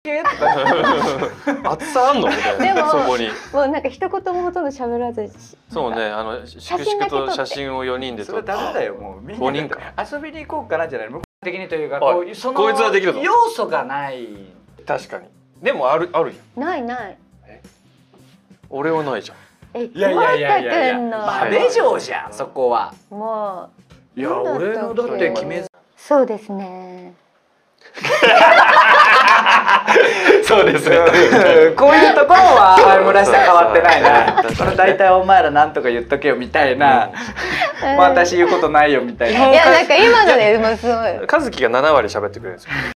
厚さあんのみたいな、そこに。 もうなんか一言もほとんど喋らず。 そうね、粛々と写真を4人で撮って。 それダメだよ、もうみんな 5人か遊びに行こうかなじゃないの。的にというか、 こいつはできるぞ。 要素がない。 確かに。でもあるやん。 ないない。 俺はないじゃん。 いやベジョーじゃん、そこは。 もう。いや、俺のだって決めず。 そうですね。 そうですね。こういうところは村下変わってないな。これ大体お前らなんとか言っとけよみたいな。私言うことないよみたいな。 いやなんか今のでもうすごい。 和樹が7割喋ってくれるんですよ。